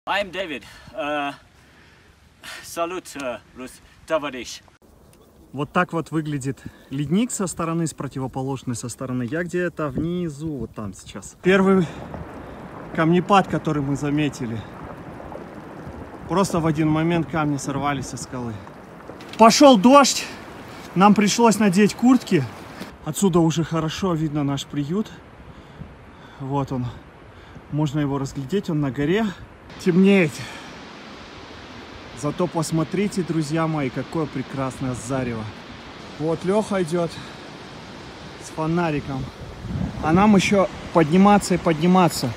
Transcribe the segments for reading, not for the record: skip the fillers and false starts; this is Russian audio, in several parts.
I'm David. Салют, товарищ. Вот так вот выглядит ледник со стороны, с противоположной со стороны. Я где-то внизу, вот там сейчас. Первый камнепад, который мы заметили. Просто в один момент камни сорвались со скалы. Пошел дождь, нам пришлось надеть куртки. Отсюда уже хорошо видно наш приют. Вот он, можно его разглядеть, он на горе. Темнеет. Зато посмотрите, друзья мои, какое прекрасное зарево. Вот Леха идет с фонариком. А нам еще подниматься и подниматься.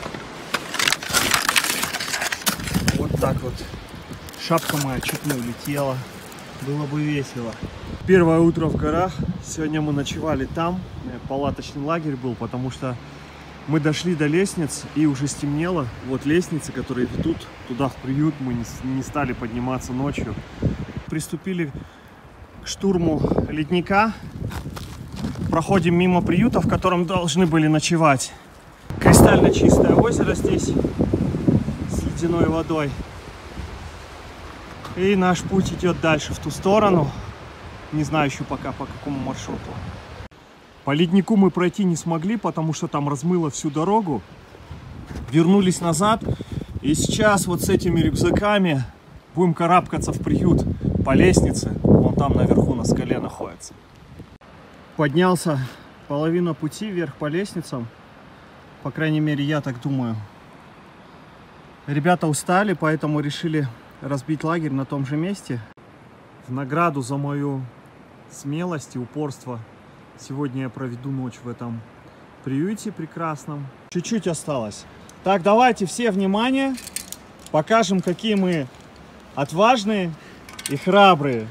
Вот так вот. Шапка моя чуть не улетела. Было бы весело. Первое утро в горах. Сегодня мы ночевали там. Палаточный лагерь был, потому что мы дошли до лестниц и уже стемнело. Вот лестницы, которые ведут туда в приют, мы не стали подниматься ночью. Приступили к штурму ледника. Проходим мимо приюта, в котором должны были ночевать. Кристально чистое озеро здесь с ледяной водой. И наш путь идет дальше в ту сторону. Не знаю еще пока по какому маршруту. По леднику мы пройти не смогли, потому что там размыло всю дорогу. Вернулись назад. И сейчас вот с этими рюкзаками будем карабкаться в приют по лестнице. Вон там наверху на скале находится. Поднялся половину пути вверх по лестницам. По крайней мере, я так думаю. Ребята устали, поэтому решили разбить лагерь на том же месте. В награду за мою смелость и упорство сегодня я проведу ночь в этом приюте прекрасном. Чуть-чуть осталось. Так, давайте все внимание. Покажем, какие мы отважные и храбрые.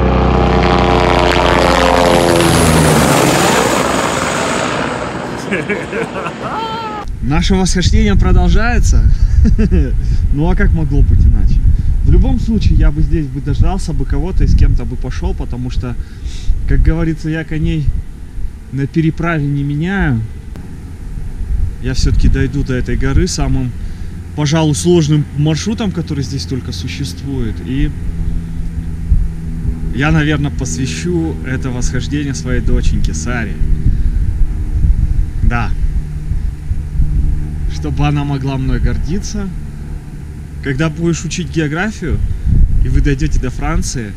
Наше восхождение продолжается. Ну а как могло быть иначе? В любом случае, я бы здесь дождался бы кого-то и с кем-то бы пошел, потому что, как говорится, я коней на переправе не меняю. Я все-таки дойду до этой горы самым, пожалуй, сложным маршрутом, который здесь только существует. И я, наверное, посвящу это восхождение своей доченьке Саре. Да. Чтобы она могла мной гордиться. Когда будешь учить географию, и вы дойдете до Франции,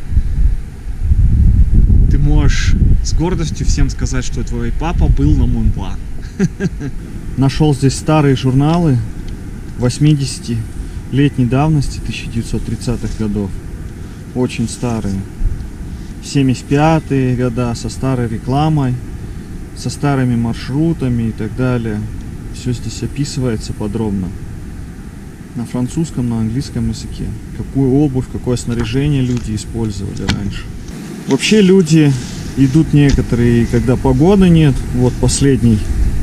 ты можешь с гордостью всем сказать, что твой папа был на Мон-Блан. Нашел здесь старые журналы 80-летней давности, 1930-х годов. Очень старые. 75-е года, со старой рекламой, со старыми маршрутами и так далее. Все здесь описывается подробно. На французском, на английском языке. Какую обувь, какое снаряжение люди использовали раньше. Вообще люди идут некоторые, когда погоды нет. Вот последний,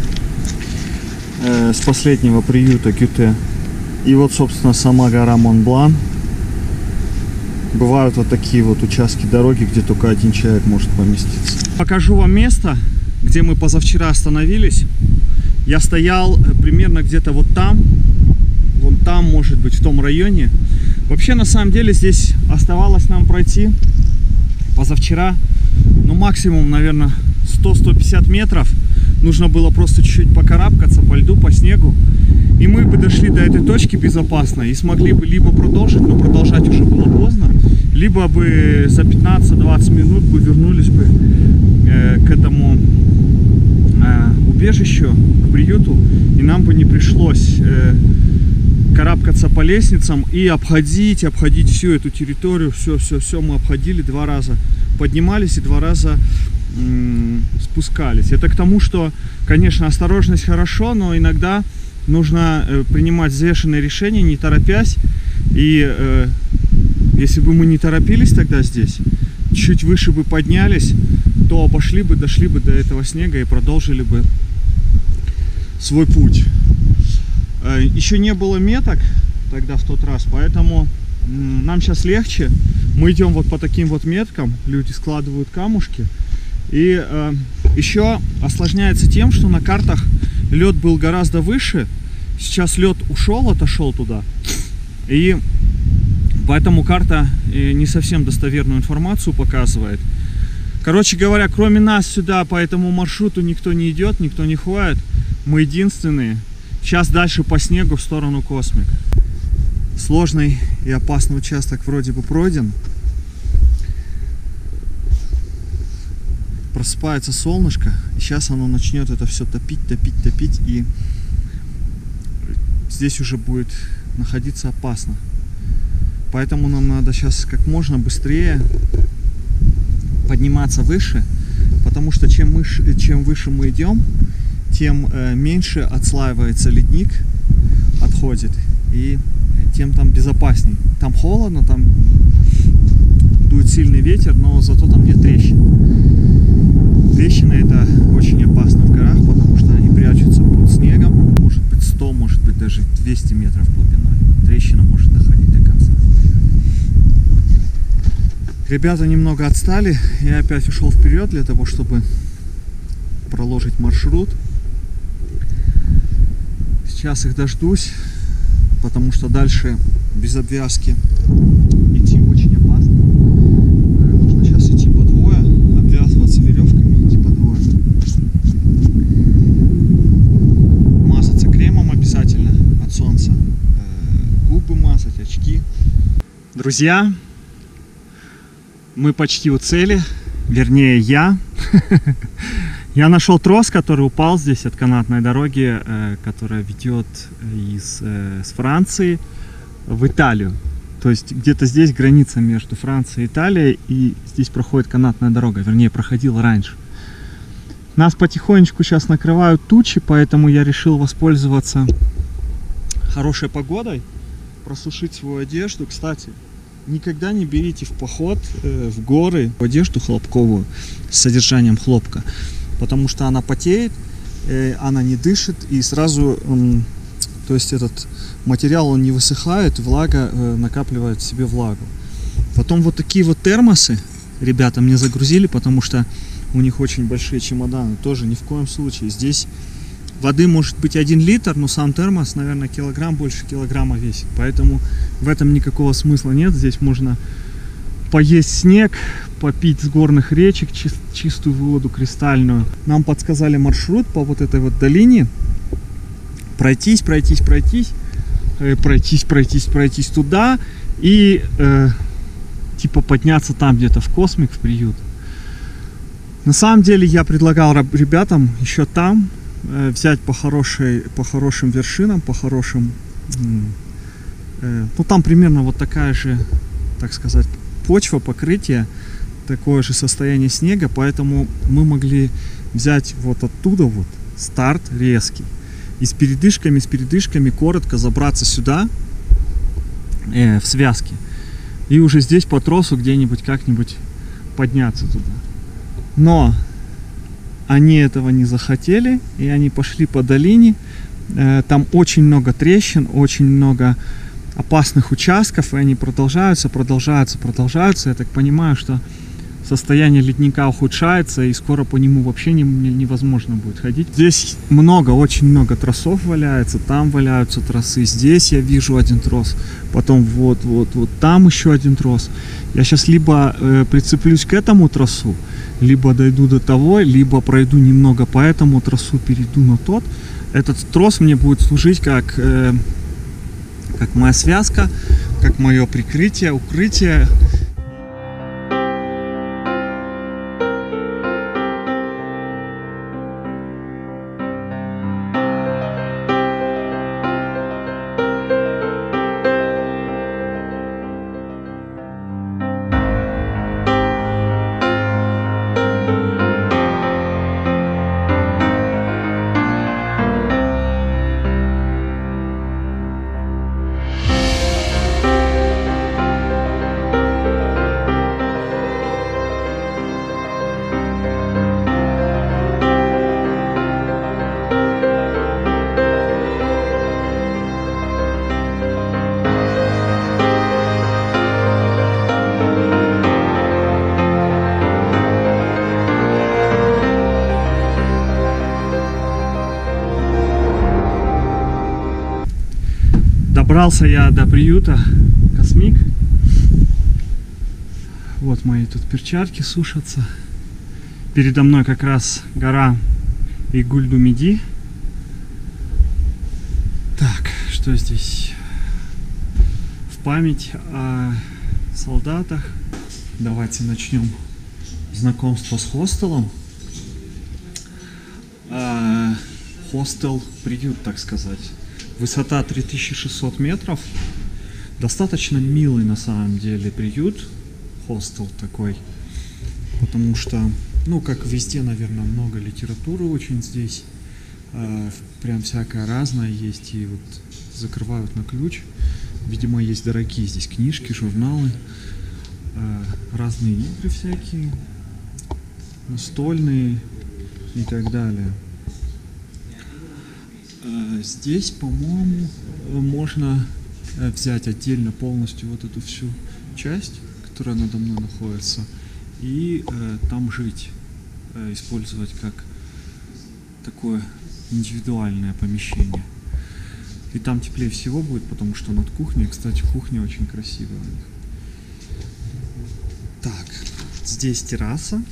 с последнего приюта Кюте. И вот, собственно, сама гора Мон-Блан. Бывают вот такие вот участки дороги, где только один человек может поместиться. Покажу вам место, где мы позавчера остановились. Я стоял примерно где-то вот там. Вон там, может быть, в том районе. Вообще, на самом деле, здесь оставалось нам пройти позавчера, ну, максимум, наверное, 100-150 метров. Нужно было просто чуть-чуть покарабкаться по льду, по снегу. И мы бы дошли до этой точки безопасно и смогли бы либо продолжить, но продолжать уже было поздно, либо бы за 15-20 минут бы вернулись бы к этому убежищу, к приюту, и нам бы не пришлось карабкаться по лестницам и обходить всю эту территорию. Все мы обходили 2 раза. Поднимались и 2 раза спускались. Это к тому, что, конечно, осторожность хорошо, но иногда нужно принимать взвешенные решения, не торопясь. И если бы мы не торопились тогда здесь, чуть выше бы поднялись, то обошли бы, дошли бы до этого снега и продолжили бы свой путь. Еще не было меток тогда в тот раз, поэтому нам сейчас легче. Мы идем вот по таким вот меткам, люди складывают камушки. И еще осложняется тем, что на картах лед был гораздо выше. Сейчас лед ушел, отошел туда. И поэтому карта не совсем достоверную информацию показывает. Короче говоря, кроме нас сюда по этому маршруту никто не идет, никто не ходит. Мы единственные. Сейчас дальше по снегу в сторону Космик. Сложный и опасный участок вроде бы пройден. Просыпается солнышко, и сейчас оно начнет это все топить, и здесь уже будет находиться опасно. Поэтому нам надо сейчас как можно быстрее подниматься выше, потому что чем выше мы идем, тем меньше отслаивается ледник, отходит, и тем там безопасней. Там холодно, там дует сильный ветер, но зато там нет трещин. Трещины — это очень опасно в горах, потому что они прячутся под снегом, может быть 100, может быть даже 200 метров глубиной. Трещина может доходить до конца. Ребята немного отстали, я опять ушел вперед для того, чтобы проложить маршрут. Сейчас их дождусь, потому что дальше без обвязки идти очень опасно. Нужно сейчас идти по двое, обвязываться веревками и идти по двое. Мазаться кремом обязательно от солнца. Губы мазать, очки. Друзья, мы почти у цели. Вернее, я. Я нашел трос, который упал здесь от канатной дороги, которая ведет с Франции в Италию. То есть где-то здесь граница между Францией и Италией, и здесь проходит канатная дорога, вернее, проходила раньше. Нас потихонечку сейчас накрывают тучи, поэтому я решил воспользоваться хорошей погодой, просушить свою одежду. Кстати, никогда не берите в поход в горы одежду хлопковую с содержанием хлопка, потому что она потеет, она не дышит, и сразу, то есть этот материал, он не высыхает, влага накапливает в себе влагу. Потом вот такие вот термосы ребята мне загрузили, потому что у них очень большие чемоданы. Тоже ни в коем случае. Здесь воды может быть 1 литр, но сам термос, наверное, килограмм, больше килограмма весит. Поэтому в этом никакого смысла нет. Здесь можно поесть снег, попить с горных речек чистую воду, кристальную. Нам подсказали маршрут по вот этой вот долине. Пройтись туда и типа подняться там где-то в Космик, в приют. На самом деле я предлагал ребятам еще там взять по хорошим вершинам, по хорошим, ну там примерно вот такая же, так сказать, почва, покрытие, такое же состояние снега, поэтому мы могли взять вот оттуда вот старт резкий и с передышками коротко забраться сюда в связке и уже здесь по тросу где-нибудь как-нибудь подняться туда. Но они этого не захотели, и они пошли по долине. Там очень много трещин, очень много опасных участков, и они продолжаются. Я так понимаю, что состояние ледника ухудшается, и скоро по нему вообще невозможно будет ходить. Здесь очень много тросов валяется, там валяются тросы, здесь я вижу один трос, потом вот там еще один трос. Я сейчас либо прицеплюсь к этому тросу, либо дойду до того, либо пройду немного по этому тросу, перейду на тот. Этот трос мне будет служить как моя связка, как мое прикрытие, укрытие. Добрался я до приюта Космик. Вот мои тут перчатки сушатся. Передо мной как раз гора Игуль-Думиди. Так, что здесь? В память о солдатах. Давайте начнем знакомство с хостелом. Хостел, приют, так сказать. Высота 3600 метров. Достаточно милый на самом деле приют. Хостел такой. Потому что, ну, как везде, наверное, много литературы очень здесь. Прям всякое разное есть. И вот закрывают на ключ. Видимо, есть дорогие здесь книжки, журналы. Разные игры всякие. Настольные и так далее. Здесь, по-моему, можно взять отдельно полностью вот эту всю часть, которая надо мной находится, и там жить, использовать как такое индивидуальное помещение. И там теплее всего будет, потому что над кухней, кстати, кухня очень красивая у них. Так, здесь терраса.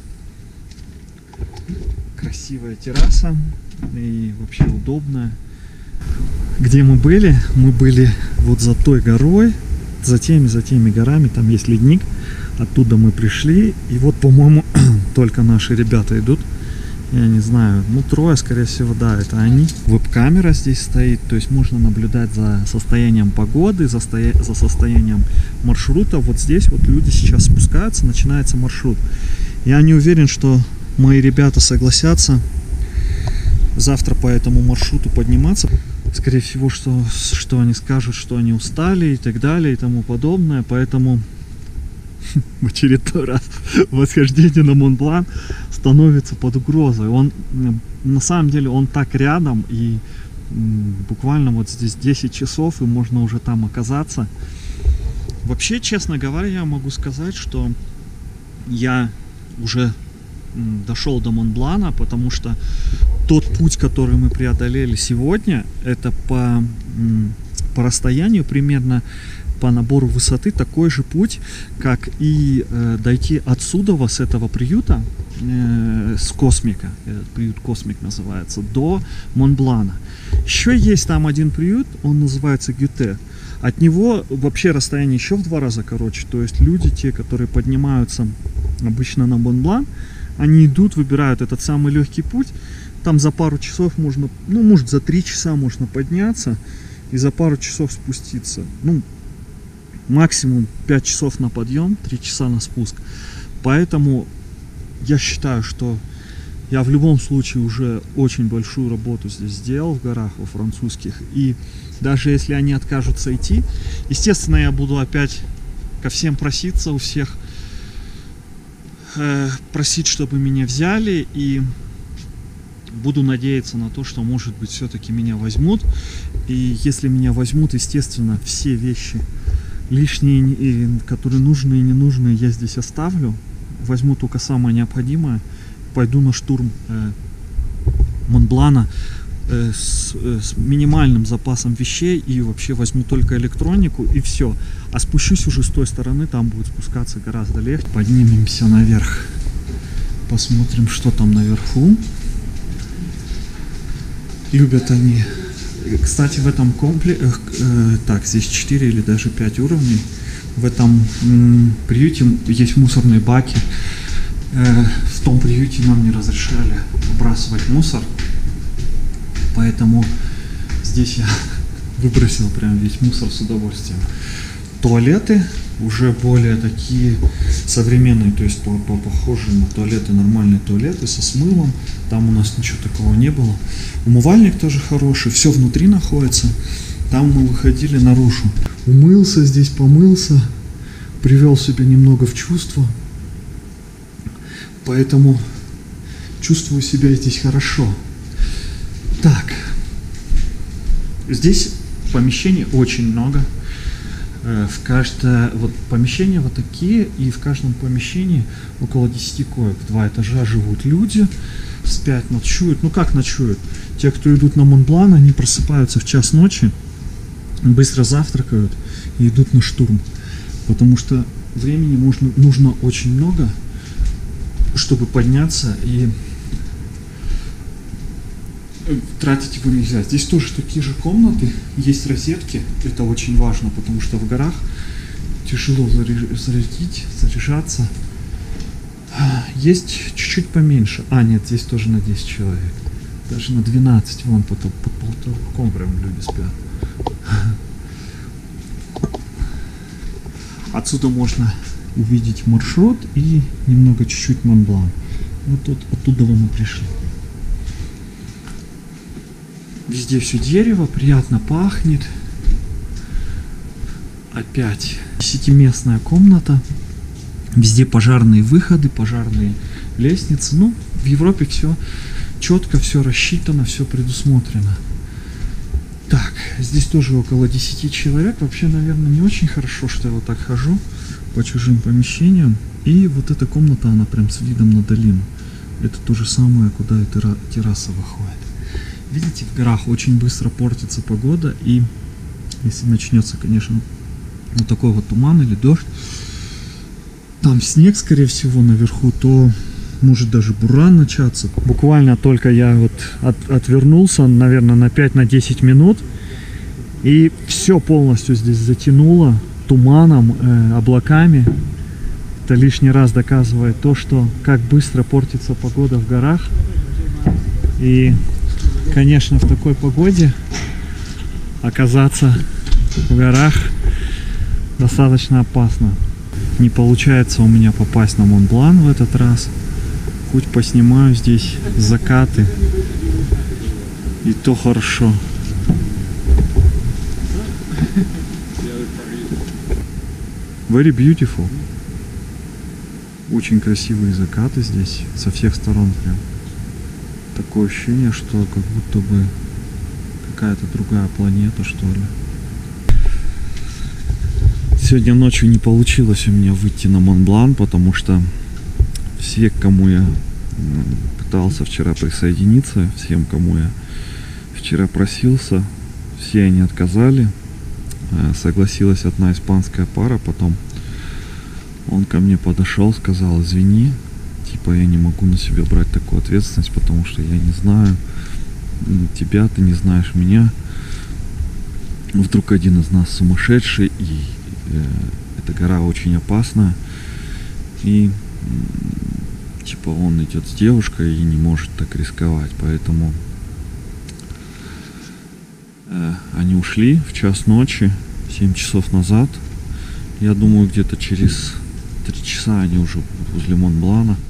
Красивая терраса и вообще удобная. Где мы были? Мы были вот за той горой, за теми горами, там есть ледник. Оттуда мы пришли, и вот, по-моему, только наши ребята идут. Я не знаю, ну, трое, скорее всего, да, это они. Веб-камера здесь стоит, то есть можно наблюдать за состоянием погоды, за состоянием маршрута. Вот здесь вот люди сейчас спускаются, начинается маршрут. Я не уверен, что мои ребята согласятся завтра по этому маршруту подниматься. Скорее всего, что они скажут, что они устали и так далее и тому подобное. Поэтому в очередной раз восхождение на Монблан становится под угрозой. Он, на самом деле, он так рядом, и буквально вот здесь 10 часов, и можно уже там оказаться. Вообще, честно говоря, я могу сказать, что я уже дошел до Монблана, потому что тот путь, который мы преодолели сегодня, это по расстоянию примерно, по набору высоты такой же путь, как и дойти отсюда, с этого приюта, с Космика, этот приют Космик называется, до Монблана. Еще есть там один приют, он называется Гюте. От него вообще расстояние еще в 2 раза короче, то есть люди, те, которые поднимаются обычно на Монблан, они идут, выбирают этот самый легкий путь. Там за пару часов можно, ну, может, за 3 часа можно подняться и за пару часов спуститься. Ну, максимум 5 часов на подъем, 3 часа на спуск. Поэтому я считаю, что я в любом случае уже очень большую работу здесь сделал в горах, во французских. И даже если они откажутся идти, естественно, я буду опять ко всем проситься, у всех просить, чтобы меня взяли, и буду надеяться на то, что, может быть, все-таки меня возьмут. И если меня возьмут, естественно, все вещи лишние, которые нужные и ненужные, я здесь оставлю. Возьму только самое необходимое. Пойду на штурм Монблана с минимальным запасом вещей, и вообще возьму только электронику, и все. А спущусь уже с той стороны, там будет спускаться гораздо легче. Поднимемся наверх, посмотрим, что там наверху. Любят они. Кстати, в этом комплексе, так, здесь 4 или даже 5 уровней. В этом приюте есть мусорные баки. В том приюте нам не разрешали выбрасывать мусор, поэтому здесь я выбросил прям весь мусор с удовольствием. Туалеты уже более такие современные, то есть похожие на туалеты, нормальные туалеты со смывом. Там у нас ничего такого не было. Умывальник тоже хороший, все внутри находится. Там мы выходили наружу. Умылся здесь, помылся, привел себя немного в чувство. Поэтому чувствую себя здесь хорошо. Так, здесь помещений очень много. В каждое вот помещение вот такие, и в каждом помещении около 10 коек. 2 этажа живут люди, спят, ночуют. Ну как ночуют? Те, кто идут на Монблан, они просыпаются в час ночи, быстро завтракают и идут на штурм. Потому что времени нужно очень много, чтобы подняться, и тратить его нельзя. Здесь тоже такие же комнаты, есть розетки, это очень важно, потому что в горах тяжело заряжаться. Есть чуть-чуть поменьше. Нет, здесь тоже на 10 человек. Даже на 12, вон под потолком прям люди спят. Отсюда можно увидеть маршрут и немного чуть-чуть Монблан. Вот тут, оттуда мы пришли. Везде все дерево, приятно пахнет. Опять 10-местная комната. Везде пожарные выходы, пожарные лестницы. Ну, в Европе все четко, все рассчитано, все предусмотрено. Так, здесь тоже около 10 человек. Вообще, наверное, не очень хорошо, что я вот так хожу по чужим помещениям. И вот эта комната, она прям с видом на долину. Это то же самое, куда и терраса выходит. Видите, в горах очень быстро портится погода. И если начнется, конечно, вот такой вот туман или дождь, там снег, скорее всего, наверху, то может даже буран начаться. Буквально только я вот отвернулся, наверное, на 5-10 минут, и все полностью здесь затянуло туманом, облаками. Это лишний раз доказывает то, что как быстро портится погода в горах. И, конечно, в такой погоде оказаться в горах достаточно опасно. Не получается у меня попасть на Монблан в этот раз. Хоть поснимаю здесь закаты, и то хорошо. Very beautiful. Очень красивые закаты здесь со всех сторон прям. Такое ощущение, что как будто бы какая-то другая планета, что ли. Сегодня ночью не получилось у меня выйти на Монблан, потому что все, к кому я пытался вчера присоединиться, всем, кому я вчера просился, все они отказали. Согласилась одна испанская пара, потом он ко мне подошел, сказал: извини, типа я не могу на себя брать такую ответственность, потому что я не знаю тебя, ты не знаешь меня. Вдруг один из нас сумасшедший, и эта гора очень опасная, и типа он идет с девушкой и не может так рисковать, поэтому они ушли в час ночи, 7 часов назад. Я думаю, где-то через 3 часа они уже возле Монблана.